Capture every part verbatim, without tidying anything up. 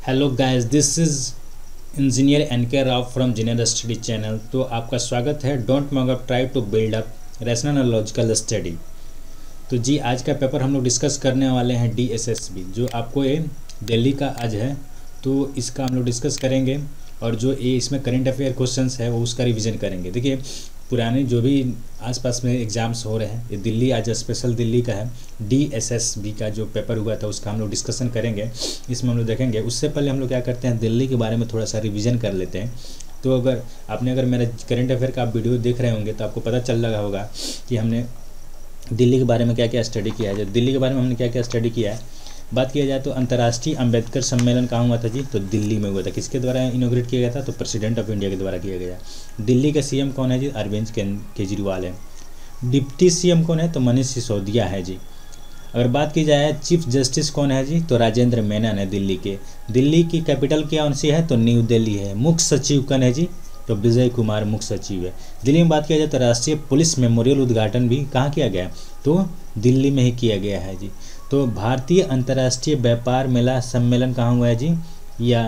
Hello guys, this is engineer N K Rao from junior study channel. तो आपका स्वागत है। Don't mock try to build up rational and logical study. तो जी, आज का पेपर हम लोग डिस्कस करने वाले हैं डी एस एस बी, जो आपको ये दिल्ली का आज है। तो इसका हम लोग डिस्कस करेंगे और जो ये इसमें करंट अफेयर क्वेश्चंस है वो उसका रिवीजन करेंगे। देखिए, पुराने जो भी आसपास में एग्ज़ाम्स हो रहे हैं, ये दिल्ली आज स्पेशल दिल्ली का है। डी एस एस बी का जो पेपर हुआ था उसका हम लोग डिस्कशन करेंगे, इसमें हम लोग देखेंगे। उससे पहले हम लोग क्या करते हैं, दिल्ली के बारे में थोड़ा सा रिवीजन कर लेते हैं। तो अगर आपने अगर मेरा करंट अफेयर का आप वीडियो देख रहे होंगे तो आपको पता चल रहा होगा कि हमने दिल्ली के बारे में क्या क्या स्टडी किया है। जो दिल्ली के बारे में हमने क्या क्या स्टडी किया है, बात किया जाए तो अंतर्राष्ट्रीय अम्बेडकर सम्मेलन कहाँ हुआ था जी? तो दिल्ली में हुआ था। किसके द्वारा इनोग्रेट किया गया था? तो प्रेसिडेंट ऑफ इंडिया के द्वारा किया गया। दिल्ली का सीएम कौन है जी? अरविंद केजरीवाल है। डिप्टी सीएम कौन है? तो मनीष सिसोदिया है जी। अगर बात की जाए चीफ जस्टिस कौन है जी? तो राजेंद्र मेनन है दिल्ली के। दिल्ली की कैपिटल क्या कौन सी है? तो न्यू दिल्ली है। मुख्य सचिव कौन है जी? तो विजय कुमार मुख्य सचिव है। दिल्ली में बात किया जाए तो राष्ट्रीय पुलिस मेमोरियल उद्घाटन भी कहाँ किया गया? तो दिल्ली में ही किया गया है जी। तो भारतीय अंतर्राष्ट्रीय व्यापार मेला सम्मेलन कहाँ हुआ है जी? या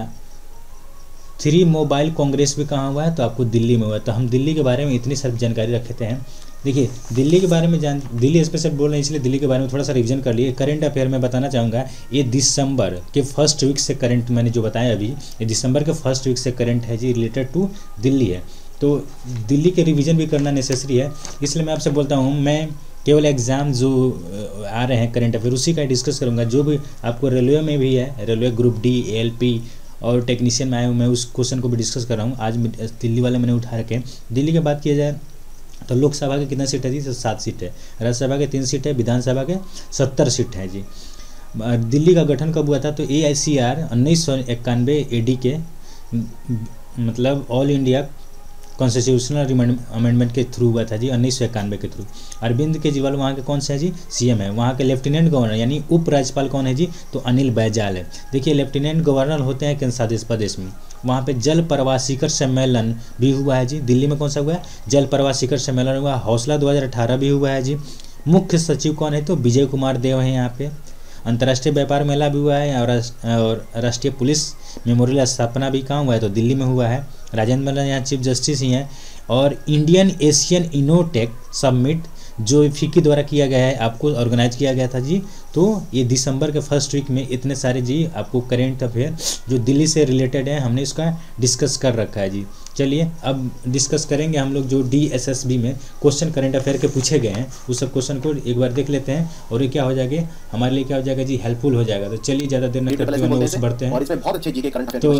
थ्री मोबाइल कांग्रेस भी कहाँ हुआ है? तो आपको दिल्ली में हुआ है। तो हम दिल्ली के बारे में इतनी सारी जानकारी रखते हैं। देखिए, दिल्ली के बारे में जान दिल्ली स्पेशल बोल रहे हैं इसलिए दिल्ली के बारे में थोड़ा सा रिवीजन कर लिए। करंट अफेयर में बताना चाहूँगा, ये दिसंबर के फर्स्ट वीक से करंट मैंने जो बताया अभी, ये दिसंबर के फर्स्ट वीक से करंट है जी, रिलेटेड टू दिल्ली है। तो दिल्ली के रिवीजन भी करना नेसेसरी है, इसलिए मैं आपसे बोलता हूँ मैं केवल एग्ज़ाम जो आ रहे हैं करंट अफेयर उसी का डिस्कस करूँगा। जो भी आपको रेलवे में भी है, railway group D, A L P और टेक्नीशियन में आए हूँ, मैं उस क्वेश्चन को भी डिस्कस कर रहा हूँ। आज दिल्ली वाले मैंने उठा रखे। दिल्ली की बात किया जाए तो लोकसभा के कितना सीट है जी? तो सात सीट है। राज्यसभा के तीन सीट है। विधानसभा के सत्तर सीट है जी। दिल्ली का गठन कब हुआ था? तो ए आई सी आर उन्नीस सौ इक्यानवे ए डी के मतलब ऑल इंडिया कॉन्स्टिट्यूशनल अमेंडमेंट के थ्रू हुआ था जी, उन्नीस सौ इक्यानवे के थ्रू। अरविंद केजरीवाल वहाँ के कौन से हैं जी? सीएम है। वहाँ के लेफ्टिनेंट गवर्नर यानी उप राज्यपाल कौन है जी? तो अनिल बैजल है। देखिए, लेफ्टिनेंट गवर्नर होते हैं केंद्र प्रदेश में। वहाँ पे जल प्रवाह शिखर सम्मेलन भी हुआ है जी। दिल्ली में कौन सा हुआ है? जल प्रवाह शिखर सम्मेलन हुआ। हौसला दो हज़ार अठारह भी हुआ है जी। मुख्य सचिव कौन है? तो विजय कुमार देव हैं यहाँ पे। अंतर्राष्ट्रीय व्यापार मेला भी हुआ है और राष्ट्रीय पुलिस मेमोरियल स्थापना भी कहाँ हुआ है? तो दिल्ली में हुआ है। राजेंद्र मेनन यहाँ चीफ जस्टिस ही हैं। और इंडियन एशियन इनोटेक समिट जो फिक्की द्वारा किया गया है, आपको ऑर्गेनाइज किया गया था जी। तो ये दिसंबर के फर्स्ट वीक में इतने सारे जी आपको करेंट अफेयर जो दिल्ली से रिलेटेड है हमने इसका डिस्कस कर रखा है जी। चलिए अब डिस्कस करेंगे हम लोग जो डी एस एस बी में क्वेश्चन करंट अफेयर के पूछे गए हैं, उस सब क्वेश्चन को एक बार देख लेते हैं और ये क्या हो जाएगा हमारे लिए, क्या हो जाएगा जी? हेल्पफुल हो जाएगा। तो चलिए ज़्यादा देर न करते हुए हम लोग बढ़ते हैं। तो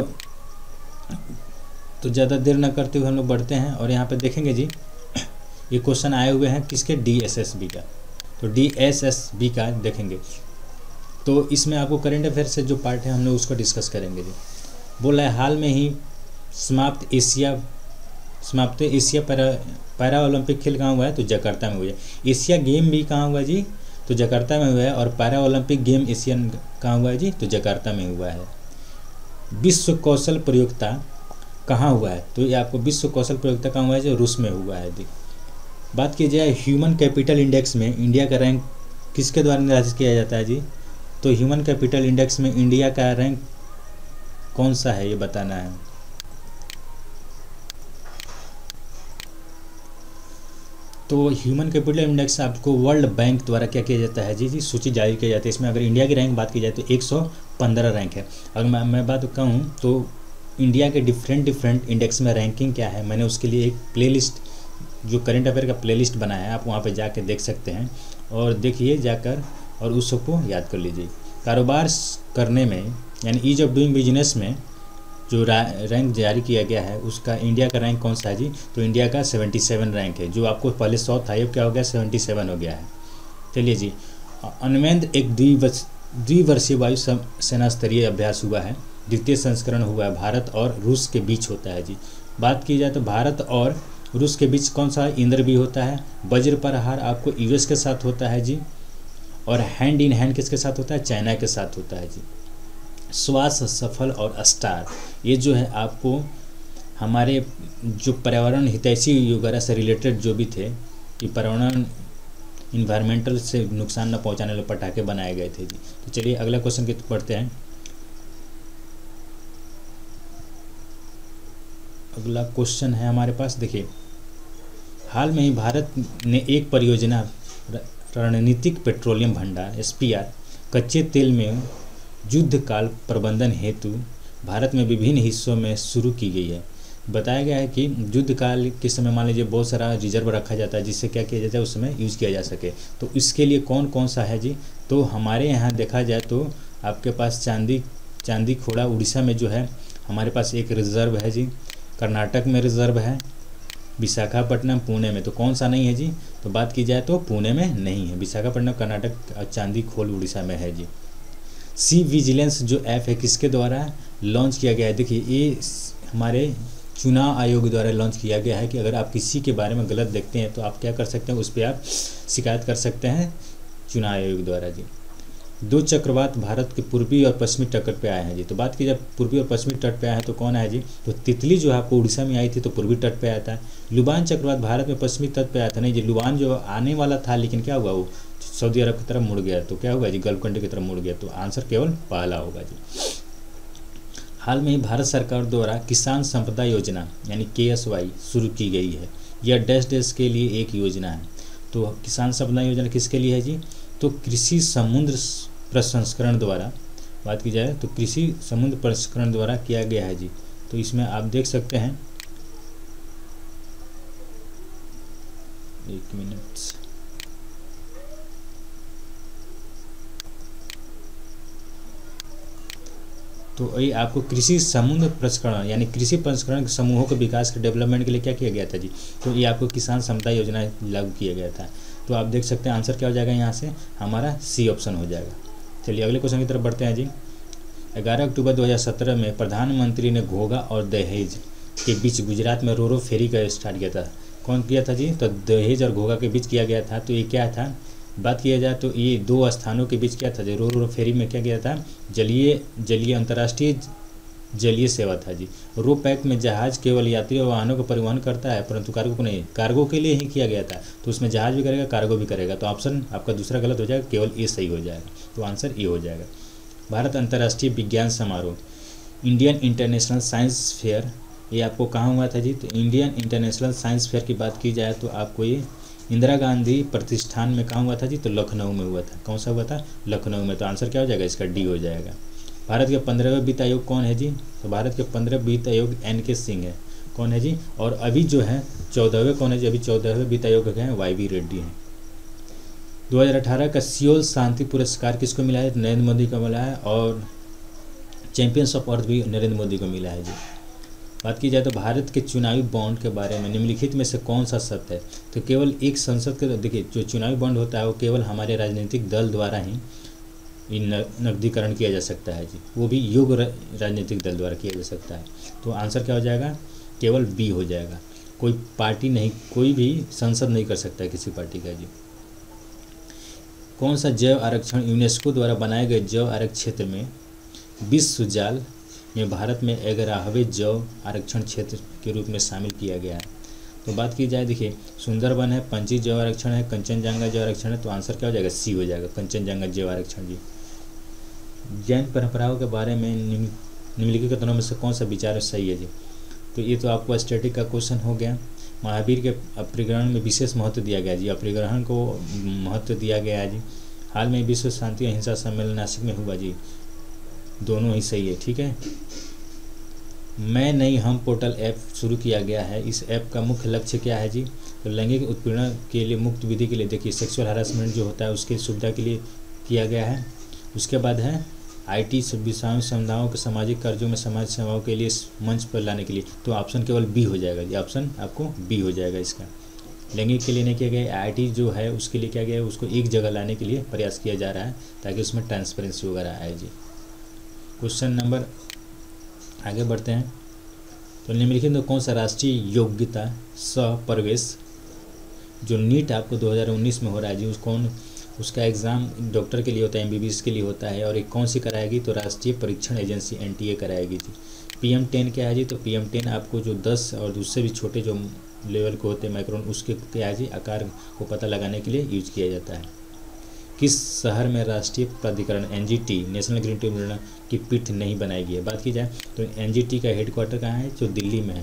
तो ज़्यादा देर न करते हुए हम लोग बढ़ते हैं और यहाँ पे देखेंगे जी, ये क्वेश्चन आए हुए हैं किसके? डी एस एस बी का। तो डी एस एस बी का देखेंगे तो इसमें आपको करंट अफेयर से जो पार्ट है हम लोग उसको डिस्कस करेंगे जी। बोल रहा है हाल में ही समाप्त एशिया समाप्त एशिया पैरा पैरा ओलंपिक खेल कहाँ हुआ है? तो जकार्ता में हुआ है। एशिया गेम भी कहाँ हुआ है जी? तो जकार्ता में हुआ है। और पैरा ओलंपिक गेम एशियन कहाँ हुआ है जी? तो जकार्ता में हुआ है। विश्व कौशल प्रतियोगिता कहाँ हुआ है? तो ये आपको विश्व कौशल प्रतियोगिता कहाँ हुआ है? जो रूस में हुआ है जी। बात की जाए ह्यूमन कैपिटल इंडेक्स में इंडिया का रैंक किसके द्वारा निर्धारित किया जाता है जी? तो ह्यूमन कैपिटल इंडेक्स में इंडिया का रैंक कौन सा है ये बताना है। तो ह्यूमन कैपिटल इंडेक्स आपको वर्ल्ड बैंक द्वारा क्या किया जाता है जी? जी सूची जारी किया जाता है। इसमें अगर इंडिया की रैंक बात की जाए तो एक सौ पंद्रह रैंक है। अगर मैं मैं बात कहूँ तो इंडिया के डिफरेंट डिफरेंट इंडेक्स में रैंकिंग क्या है, मैंने उसके लिए एक प्लेलिस्ट जो करंट अफेयर का प्लेलिस्ट बनाया है, आप वहाँ पे जाके देख सकते हैं और देखिए जाकर और उस सबको याद कर लीजिए। कारोबार करने में यानी ईज ऑफ डूइंग बिजनेस में जो रैंक जारी किया गया है उसका इंडिया का रैंक कौन सा है जी? तो इंडिया का सतहत्तर रैंक है। जो आपको पहले सौ था अब क्या हो गया? सतहत्तर हो गया है। चलिए जी, अनुबंध एक द्विवर्ष द्विवर्षीय वायु सेना स्तरीय अभ्यास हुआ है। द्वितीय संस्करण हुआ है, भारत और रूस के बीच होता है जी। बात की जाए तो भारत और रूस के बीच कौन सा? इंद्र भी होता है। वज्र प्रहार आपको यूएस के साथ होता है जी। और हैंड इन हैंड किसके साथ होता है? चाइना के साथ होता है जी। श्वास सफल और स्टार ये जो है आपको हमारे जो पर्यावरण हितैषी वगैरह से रिलेटेड जो भी थे कि पर्यावरण इन्वायरमेंटल से नुकसान न पहुंचाने वाले पटाखे बनाए गए थे जी। तो चलिए अगला क्वेश्चन की पढ़ते हैं। अगला क्वेश्चन है हमारे पास, देखिए हाल में ही भारत ने एक परियोजना रणनीतिक पेट्रोलियम भंडार एस पी आर कच्चे तेल में युद्धकाल प्रबंधन हेतु भारत में विभिन्न हिस्सों में शुरू की गई है। बताया गया है कि युद्ध काल के समय मान लीजिए बहुत सारा रिजर्व रखा जाता है जिससे क्या किया जाता है, उस समय यूज़ किया जा सके। तो इसके लिए कौन कौन सा है जी, तो हमारे यहाँ देखा जाए तो आपके पास चांदी चांदी खोड़ा उड़ीसा में जो है हमारे पास एक रिजर्व है जी, कर्नाटक में रिजर्व है, विशाखापट्टनम पुणे में, तो कौन सा नहीं है जी, तो बात की जाए तो पुणे में नहीं है, विशाखापट्टनम कर्नाटक और चांदी खोल उड़ीसा में है जी। सी विजिलेंस जो ऐप है किसके द्वारा लॉन्च किया गया है, देखिए ये हमारे चुनाव आयोग द्वारा लॉन्च किया गया है कि अगर आप किसी के बारे में गलत देखते हैं तो आप क्या कर सकते हैं, उस पर आप शिकायत कर सकते हैं चुनाव आयोग द्वारा जी। दो चक्रवात भारत के पूर्वी और पश्चिमी तट पे आए हैं जी, तो बात की जब पूर्वी और पश्चिमी तट पे आए हैं तो कौन है जी, तो तितली जो है आपको उड़ीसा में आई थी तो पूर्वी तट पे आया था। लुबान चक्रवात भारत में पश्चिमी तट पे आया था, नहीं जी लुबान जो आने वाला था लेकिन क्या हुआ वो सऊदी अरब की तरफ मुड़ गया, तो क्या हुआ जी गल्फ कंट्री की तरफ मुड़ गया, तो आंसर केवल पहला होगा जी। हाल में ही भारत सरकार द्वारा किसान संपदा योजना यानी के एस वाई शुरू की गई है। यह डैश डैश के लिए एक योजना है। तो किसान संपदा योजना किसके लिए है जी, तो कृषि समुद्र प्रसंस्करण द्वारा बात की जाए तो कृषि समुद्र प्रसंस्करण द्वारा किया गया है जी। तो इसमें आप देख सकते हैं, एक मिनट, तो ये आपको कृषि समुद्र प्रसंस्करण यानी कृषि प्रसंस्करण समूहों के विकास के डेवलपमेंट के लिए क्या किया गया था जी, तो ये आपको किसान संपदा योजना लागू किया गया था। तो आप देख सकते हैं आंसर क्या हो जाएगा यहाँ से, हमारा सी ऑप्शन हो जाएगा। चलिए अगले क्वेश्चन की तरफ बढ़ते हैं जी। ग्यारह अक्टूबर दो हज़ार सत्रह में प्रधानमंत्री ने घोघा और दहेज के बीच गुजरात में रोरो फेरी का स्टार्ट किया था। कौन किया था जी, तो दहेज और घोघा के बीच किया गया था। तो ये क्या था, बात किया जाए तो ये दो स्थानों के बीच क्या था जी, रोरो फेरी में क्या किया था, जलीय जलीय अंतर्राष्ट्रीय जलीय सेवा था जी। रो पैक में जहाज केवल यात्री और वाहनों का परिवहन करता है परंतु कार्गो को नहीं, कार्गो के लिए ही किया गया था। तो उसमें जहाज भी करेगा कार्गो भी करेगा, तो ऑप्शन आपका दूसरा गलत हो जाएगा, केवल ए सही हो जाएगा, तो आंसर ए हो जाएगा। भारत अंतर्राष्ट्रीय विज्ञान समारोह इंडियन इंटरनेशनल साइंस फेयर, ये आपको कहाँ हुआ था जी, तो इंडियन इंटरनेशनल साइंस फेयर की बात की जाए तो आपको ये इंदिरा गांधी प्रतिष्ठान में कहाँ हुआ था जी, तो लखनऊ में हुआ था। कौन सा हुआ था, लखनऊ में, तो आंसर क्या हो जाएगा इसका, डी हो जाएगा। भारत के पंद्रहवें वित्त आयोग कौन है जी, तो भारत के पंद्रह वित्त आयोग एन के सिंह है, कौन है जी, और अभी जो है चौदहवें कौन है जी, अभी चौदहवें वित्त आयोग के हैं वाई वी रेड्डी हैं। दो हज़ार अठारह का सियोल शांति पुरस्कार किसको मिला है, नरेंद्र मोदी को मिला है, और चैंपियंस ऑफ अर्थ भी नरेंद्र मोदी को मिला है जी। बात की जाए तो भारत के चुनावी बॉन्ड के बारे में निम्नलिखित में से कौन सा सत्य है, तो केवल एक संसद के, देखिए जो चुनावी बॉन्ड होता है वो केवल हमारे राजनीतिक दल द्वारा ही नकदीकरण किया जा सकता है जी, वो भी योग्य राजनीतिक दल द्वारा किया जा सकता है। तो आंसर क्या हो जाएगा, केवल बी हो जाएगा। कोई पार्टी नहीं, कोई भी संसद नहीं कर सकता है किसी पार्टी का जी। कौन सा जैव आरक्षण यूनेस्को द्वारा बनाए गए जैव आरक्षण क्षेत्र में विश्व जाल में भारत में ग्यारहवें जैव आरक्षण क्षेत्र के रूप में शामिल किया गया है। तो बात की जाए, देखिए सुंदरबन है, पंची जैव आरक्षण है, कंचनजंगा जैव आरक्षण है, तो आंसर क्या हो जाएगा, सी हो जाएगा, कंचनजंगा जैव आरक्षण जी। जैन परंपराओं के बारे में निम्नलिखित कथनों में से कौन सा विचार सही है जी, तो ये तो आपको स्टैटिक का क्वेश्चन हो गया। महावीर के अपरिग्रहण में विशेष महत्व दिया गया जी, अपरिग्रहण को महत्व दिया गया है जी। हाल में विश्व शांति अहिंसा सम्मेलन नासिक में हुआ जी, दोनों ही सही है, ठीक है। मैं नहीं हम पोर्टल ऐप शुरू किया गया है, इस ऐप का मुख्य लक्ष्य क्या है जी, तो लैंगिक उत्पीड़न के लिए मुक्त विधि के लिए, देखिए सेक्सुअल हरासमेंट जो होता है उसकी सुविधा के लिए किया गया है। उसके बाद है आईटी विषयों समुदायों के सामाजिक कार्यों में समाज सेवाओं के लिए मंच पर लाने के लिए, तो ऑप्शन केवल बी हो जाएगा जी, ऑप्शन आपको बी हो जाएगा इसका। लैंगिक के लिए नहीं किया गया, आईटी जो है उसके लिए क्या गया है, उसको एक जगह लाने के लिए प्रयास किया जा रहा है ताकि उसमें ट्रांसपेरेंसी वगैरह आए जी। क्वेश्चन नंबर आगे बढ़ते हैं। तो निम्नलिखित में कौन सा राष्ट्रीय योग्यता सह प्रवेश जो नीट आपको दो हज़ार उन्नीस में हो रहा है जी, उस कौन उसका एग्ज़ाम डॉक्टर के लिए होता है, एमबीबीएस के लिए होता है, और एक कौन सी कराएगी, तो राष्ट्रीय परीक्षण एजेंसी एनटीए कराएगी जी। पीएम टेन क्या है जी, तो पीएम टेन आपको जो दस और उससे भी छोटे जो लेवल के होते हैं माइक्रोन, उसके क्या है जी, आकार को पता लगाने के लिए यूज किया जाता है। किस शहर में राष्ट्रीय प्राधिकरण एनजीटी नेशनल ग्रीन ट्रिब्यूनल की पीठ नहीं बनाई गई है, बात की जाए तो एनजीटी का हेडक्वार्टर कहाँ है, जो दिल्ली में है।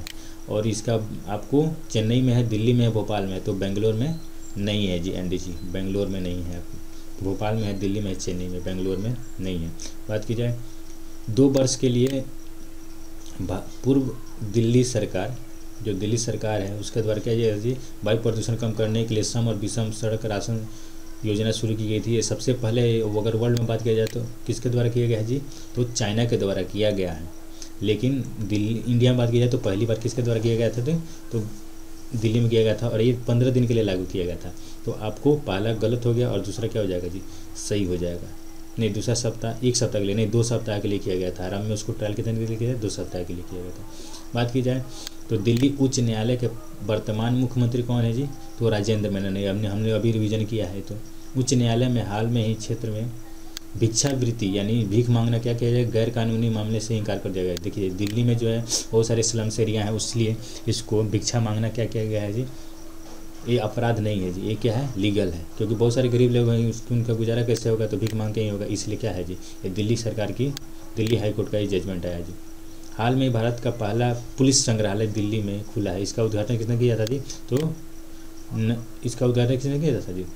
और इसका आपको चेन्नई में है, दिल्ली में है, भोपाल में है, तो बेंगलोर में नहीं है जी। एनडीसी बेंगलोर में नहीं है, भोपाल में है, दिल्ली में है, चेन्नई में, बेंगलोर में नहीं है। बात की जाए दो वर्ष के लिए पूर्व दिल्ली सरकार, जो दिल्ली सरकार है उसके द्वारा क्या है जी, वायु प्रदूषण कम करने के लिए सम और विषम सड़क राशन योजना शुरू की गई थी। ये सबसे पहले अगर वर्ल्ड में बात किया जाए तो किसके द्वारा किया गया है जी, तो चाइना के द्वारा किया गया है। लेकिन दिल्ली इंडिया में बात की जाए तो पहली बार किसके द्वारा किया गया था, तो, तो दिल्ली में किया गया था, और ये पंद्रह दिन के लिए लागू किया गया था। तो आपको पहला गलत हो गया और दूसरा क्या हो जाएगा जी, सही हो जाएगा। नहीं, दूसरा सप्ताह एक सप्ताह के लिए नहीं, दो सप्ताह के लिए किया गया था। आराम में उसको ट्रायल कितने के लिए किया, दो सप्ताह के लिए किया गया था। बात की जाए तो दिल्ली उच्च न्यायालय के वर्तमान मुख्यमंत्री कौन है जी, तो राजेंद्र मेनन है। हमने हमने अभी रिवीजन किया है। तो उच्च न्यायालय में हाल में ही क्षेत्र में भिक्षावृत्ति यानी भीख मांगना क्या किया जाए, गैर कानूनी मामले से इनकार कर दिया गया। देखिए दिल्ली में जो है बहुत सारे स्लम्स एरिया हैं, इसलिए इसको भिक्षा मांगना क्या किया गया है जी, ये अपराध नहीं है जी, ये क्या है, लीगल है। क्योंकि बहुत सारे गरीब लोग हैं, उसकी उनका गुजारा कैसे होगा, तो भीख मांग के ही होगा। इसलिए क्या है जी, ये दिल्ली सरकार की, दिल्ली हाई कोर्ट का ये जजमेंट आया जी। हाल में भारत का पहला पुलिस संग्रहालय दिल्ली में खुला है। इसका उद्घाटन किसने किया था जी, तो न, इसका उद्घाटन किसने किया था जी,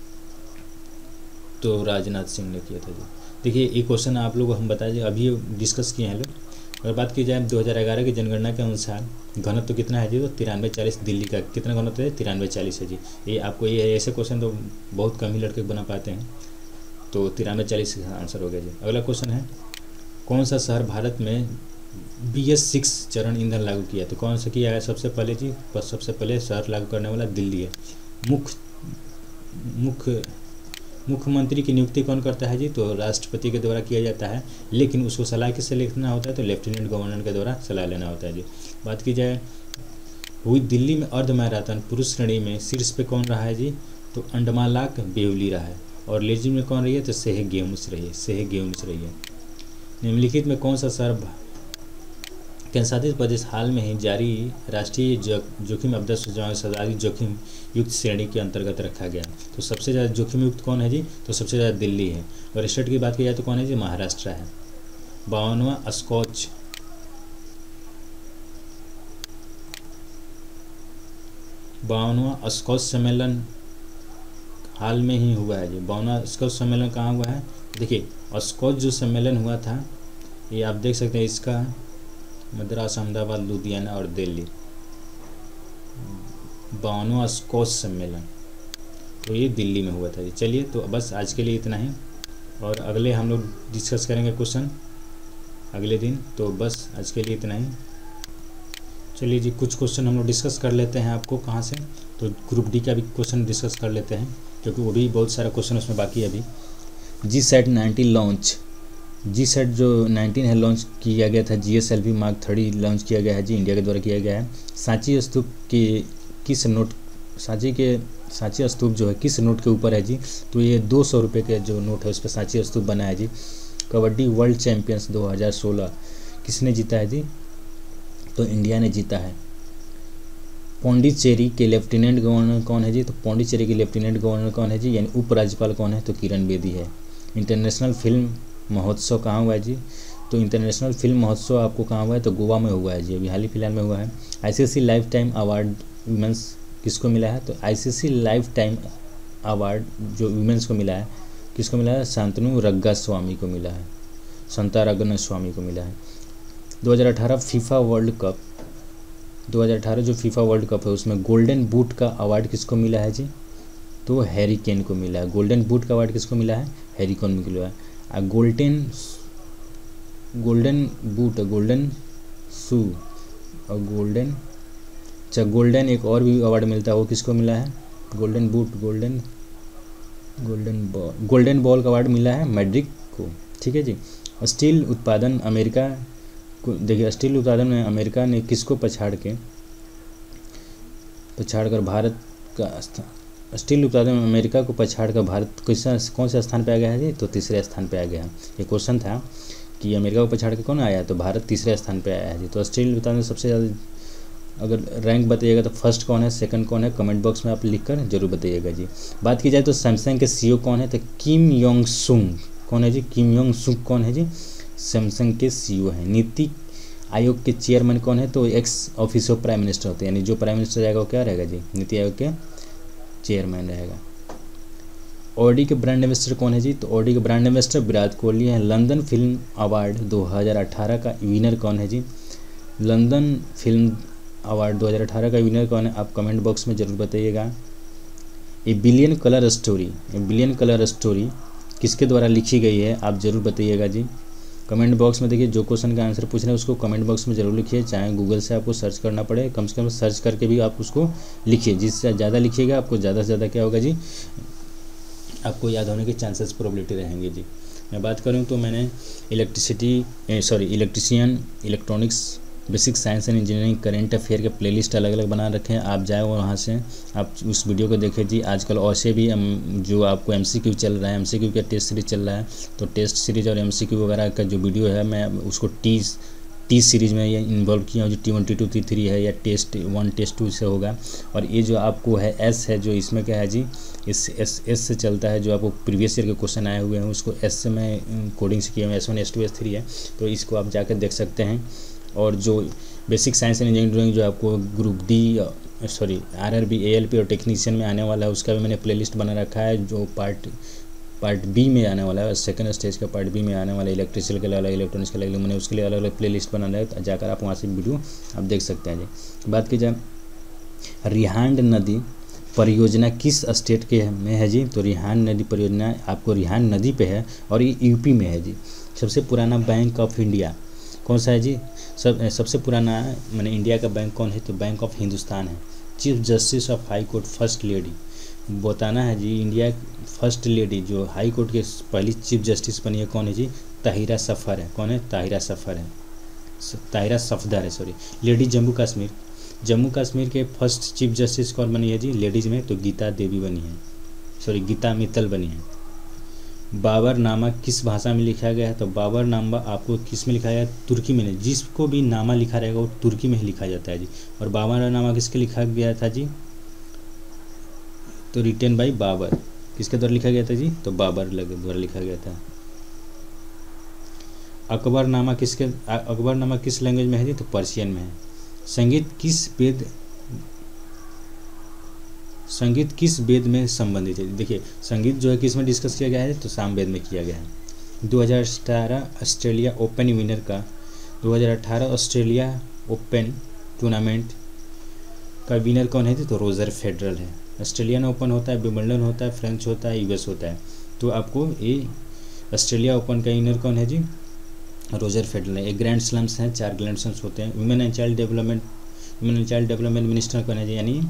तो राजनाथ सिंह ने किया था जी। देखिए एक क्वेश्चन आप लोग हम बता दें, अभी डिस्कस किए हैं लोग। अगर बात की जाए दो हज़ार ग्यारह की जनगणना के अनुसार घनत्व तो कितना है जी, तो तिरानवे चालीस दिल्ली का कितना घनत्व है, तिरानवे चालीस है जी। ये आपको ये ऐसे क्वेश्चन तो बहुत कम ही लड़के बना पाते हैं, तो तिरानवे चालीस का आंसर हो गया जी। अगला क्वेश्चन है, कौन सा शहर भारत में बी एस सिक्स चरण ईंधन लागू किया, तो कौन सा किया है सबसे पहले जी, सबसे पहले शहर लागू करने वाला दिल्ली है। मुख्य मुख्य मुख्यमंत्री की नियुक्ति कौन करता है जी, तो राष्ट्रपति के द्वारा किया जाता है, लेकिन उसको सलाह किससे लिखना होता है, तो लेफ्टिनेंट गवर्नर के द्वारा सलाह लेना होता है जी। बात की जाए हुई दिल्ली में अर्ध मैराथन पुरुष श्रेणी में शीर्ष पे कौन रहा है जी, तो अंडमालाक बेवली रहा है। और लेडीज में कौन रही है, तो सेह गेम्स रही है, सेह गेम्स रही है। निम्नलिखित में कौन सा शहर केंद्र शासित प्रदेश हाल में ही जारी राष्ट्रीय जोखिम आपदा सर्वाधिक जोखिम युक्त श्रेणी के अंतर्गत रखा गया, तो सबसे ज़्यादा जोखिम युक्त कौन है जी, तो सबसे ज़्यादा दिल्ली है। और स्टेट की बात की जाए तो कौन है जी, महाराष्ट्र है। बावनवा स्कॉच बावनवा स्कॉच सम्मेलन हाल में ही हुआ है जी। बावनवा स्कॉच सम्मेलन कहाँ हुआ है, देखिए स्कॉच जो सम्मेलन हुआ था ये आप देख सकते हैं, इसका मद्रास, अहमदाबाद, लुधियाना और दिल्ली, बावनवा स्कॉच सम्मेलन, तो ये दिल्ली में हुआ था जी। चलिए तो बस आज के लिए इतना ही, और अगले हम लोग डिस्कस करेंगे क्वेश्चन अगले दिन। तो बस आज के लिए इतना ही। चलिए जी कुछ क्वेश्चन हम लोग डिस्कस कर लेते हैं। आपको कहाँ से, तो ग्रुप डी का भी क्वेश्चन डिस्कस कर लेते हैं, क्योंकि वो भी बहुत सारा क्वेश्चन उसमें बाकी है अभी। G sat nineteen launch, G sat जो नाइन्टीन है लॉन्च किया गया था। G S L V mark thirty launch किया गया है जी, इंडिया के द्वारा किया गया है। सांची स्तूप के किस नोट, सांची के सांची स्तूप जो है किस नोट के ऊपर है जी, तो ये दो सौ रुपये के जो नोट है उस पर सांची स्तूप बना है जी। कबड्डी वर्ल्ड चैम्पियंस दो हज़ार सोलह किसने जीता है जी, तो इंडिया ने जीता है। पौंडीचेरी के लेफ्टिनेंट गवर्नर कौन है जी, तो पौंडीचेरी के लेफ्टिनेंट गवर्नर कौन है जी, यानी उपराज्यपाल कौन है, तो किरण बेदी है। इंटरनेशनल फिल्म महोत्सव कहाँ हुआ है जी, तो इंटरनेशनल फिल्म महोत्सव आपको कहाँ हुआ है, तो गोवा में हुआ है जी, अभी हाल ही फिलहाल में हुआ है। ICC lifetime award women's किसको मिला है, तो आईसीसी लाइफ टाइम अवार्ड जो वुमेंस को मिला है किसको मिला है, शांतनु रग्गा स्वामी को मिला है, संता रग्गा स्वामी को मिला है। दो हज़ार अठारह फीफा वर्ल्ड कप, दो हज़ार अठारह जो फीफा वर्ल्ड कप है उसमें गोल्डन बूट का अवार्ड किसको मिला है जी, तो हैरी केन को मिला है। गोल्डन बूट का अवार्ड किसको मिला है, हैरी केन को मिला है। Golden golden boot, golden shoe और गोल्डन, अच्छा गोल्डन एक और भी अवार्ड मिलता है, वो किसको मिला है, golden boot, golden golden ball, golden ball का अवार्ड मिला है मैड्रिक को, ठीक है जी। स्टील उत्पादन अमेरिका को, देखिए स्टील उत्पादन में अमेरिका ने किसको पछाड़ के पछाड़ कर भारत का स्थान, स्टील उत्पादन में अमेरिका को पछाड़ कर भारत किस कौन से स्थान पे आ गया है जी, तो तीसरे स्थान पे आ गया है। ये क्वेश्चन था कि अमेरिका को पछाड़ के कौन आया, तो भारत तीसरे स्थान पे आया है जी। तो स्टील उत्पादन में सबसे ज़्यादा अगर रैंक बताइएगा तो फर्स्ट कौन है, सेकंड कौन है, कमेंट बॉक्स में आप लिखकर जरूर बताइएगा जी। बात की जाए तो सैमसंग के सीईओ कौन है, तो किम योंग सुंग कौन है जी, किम योंग सुंग कौन है जी, सैमसंग के सीईओ हैं। नीति आयोग के चेयरमैन कौन है? तो ex office of prime minister होते हैं, यानी जो प्राइम मिनिस्टर रहेगा वो क्या रहेगा जी? नीति आयोग के चेयरमैन रहेगा। ऑडी के ब्रांड एम्बेसडर कौन है जी? तो ऑडी के ब्रांड एम्बेसडर विराट कोहली है। लंदन फिल्म अवार्ड दो हज़ार अठारह का विनर कौन है जी? लंदन फिल्म अवार्ड दो हज़ार अठारह का विनर कौन है? आप कमेंट बॉक्स में ज़रूर बताइएगा। A billion colour story, a billion colour story किसके द्वारा लिखी गई है? आप ज़रूर बताइएगा जी। कमेंट बॉक्स में देखिए, जो क्वेश्चन का आंसर पूछ रहे हैं उसको कमेंट बॉक्स में ज़रूर लिखिए, चाहे गूगल से आपको सर्च करना पड़े, कम से कम सर्च करके भी आप उसको लिखिए। जिससे ज़्यादा लिखिएगा आपको ज़्यादा से ज़्यादा क्या होगा जी? आपको याद होने के चांसेस प्रोबेबिलिटी रहेंगे जी। मैं बात करूं तो मैंने electricity sorry electrician, electronics, basic science and engineering, current affair के प्लेलिस्ट अलग अलग बना रखे हैं। आप जाए वहाँ से आप उस वीडियो को देखें जी। आजकल ऐसे भी जो आपको एमसीक्यू चल रहा है, एमसीक्यू का टेस्ट सीरीज चल रहा है, तो टेस्ट सीरीज और एमसीक्यू वगैरह का जो वीडियो है मैं उसको टी टी सीरीज़ में ये इन्वॉल्व किया हूँ, जो T one T two T three है या टेस्ट वन टेस्ट टू से होगा। और ये जो आपको है एस है, जो इसमें क्या है जी? इस एस एस से चलता है, जो आपको प्रीवियस ईयर के क्वेश्चन आए हुए हैं उसको एस से मैं कोडिंग से किया हूँ, S one S two S three है, तो इसको आप जाकर देख सकते हैं। और जो बेसिक साइंस एंड इंजीनियरिंग जो आपको group D sorry RRB, ALP और टेक्नीशियन में आने वाला है, उसका भी मैंने प्लेलिस्ट बना रखा है। जो पार्ट पार्ट बी में आने वाला है, सेकंड स्टेज का पार्ट बी में आने वाला है, इलेक्ट्रिकल के लिए अलग, इलेक्ट्रॉनिक्स के लिए अलग, मैंने उसके लिए अलग अलग प्लेलिस्ट बना है, तो जाकर आप वहाँ से वीडियो आप देख सकते हैं जी। बात की जाए रिहांड नदी परियोजना किस स्टेट के में है जी? तो रिहांड नदी परियोजना आपको रिहांड नदी पे है और ये यूपी में है जी। सबसे पुराना बैंक ऑफ इंडिया कौन सा है जी? सब सबसे पुराना मैंने इंडिया का बैंक कौन है? तो बैंक ऑफ हिंदुस्तान है। Chief justice of high court first lady बताना है जी। इंडिया फर्स्ट लेडी जो हाई कोर्ट के पहली चीफ जस्टिस बनी है कौन है जी? ताहिरा सफ़र है। कौन है? ताहिरा सफ़र है, ताहिरा सफदर है सॉरी। लेडी जम्मू कश्मीर, जम्मू कश्मीर के फर्स्ट चीफ जस्टिस कौन बनी है जी? लेडीज़ में तो गीता देवी बनी है, सॉरी गीता मित्तल बनी है। बाबरनामा किस भाषा में लिखा गया है? तो बाबरनामा आपको किस में लिखा गया है? तुर्की में। जिसको भी नामा लिखा रहेगा वो तुर्की में ही लिखा जाता है जी। और बाबरनामा किसके लिखा गया था जी? तो रिटेन बाई बाबर, किसके द्वारा लिखा गया था जी? तो बाबर द्वारा लिखा गया था। अकबरनामा किसके अकबरनामा किस लैंग्वेज में है जी? तो पर्शियन में है। संगीत किस वेद संगीत किस वेद में संबंधित है? देखिए संगीत जो है किस में डिस्कस किया गया है? तो सामवेद में किया गया है। दो हज़ार अठारह ऑस्ट्रेलिया ओपन विनर का दो हज़ार अठारह ऑस्ट्रेलिया ओपन टूर्नामेंट का विनर कौन है? तो रोजर फेडरल है। ऑस्ट्रेलियन ओपन होता है, विंबलडन होता है, फ्रेंच होता है, यूएस होता है। तो आपको ये ऑस्ट्रेलिया ओपन का विनर कौन है जी? रोजर फेडरल है। एक ग्रैंड स्लम्स हैं, चार ग्रैंड स्लम्स होते हैं। Women and child development women and child development minister कौन है जी? यानी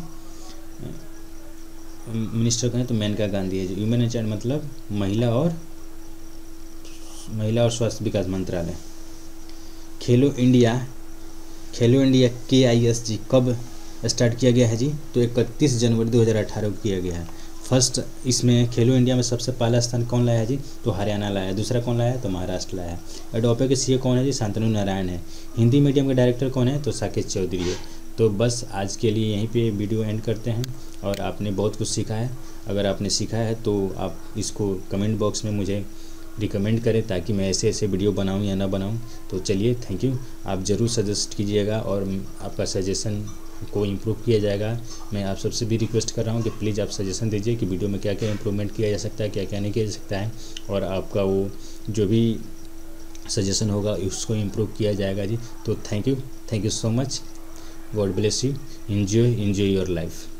मिनिस्टर कौन है? तो मेनका गांधी है जी। वुमेन एंड चाइल्ड मतलब महिला और महिला और स्वास्थ्य विकास मंत्रालय। खेलो इंडिया खेलो इंडिया के आई एस जी कब स्टार्ट किया गया है जी? तो इकतीस जनवरी दो हज़ार अठारह को किया गया है। फर्स्ट इसमें खेलो इंडिया में सबसे पहला स्थान कौन लाया है जी? तो हरियाणा लाया है। दूसरा कौन लाया है? तो महाराष्ट्र लाया है। एडोपे के सीए कौन है जी? शांतनु नारायण है। हिंदी मीडियम के डायरेक्टर कौन है? तो साकेत चौधरी है। तो बस आज के लिए यहीं पे वीडियो एंड करते हैं। और आपने बहुत कुछ सीखा है। अगर आपने सीखा है तो आप इसको कमेंट बॉक्स में मुझे रिकमेंड करें ताकि मैं ऐसे ऐसे वीडियो बनाऊं या ना बनाऊं। तो चलिए, थैंक यू। आप ज़रूर सजेस्ट कीजिएगा और आपका सजेशन को इम्प्रूव किया जाएगा। मैं आप सबसे भी रिक्वेस्ट कर रहा हूँ कि प्लीज़ आप सजेशन दीजिए कि वीडियो में क्या क्या इम्प्रूवमेंट किया जा सकता है, क्या क्या नहीं किया जा सकता है। और आपका वो जो भी सजेशन होगा उसको इम्प्रूव किया जाएगा जी। तो thank you thank you so much. God bless you. Enjoy enjoy your life.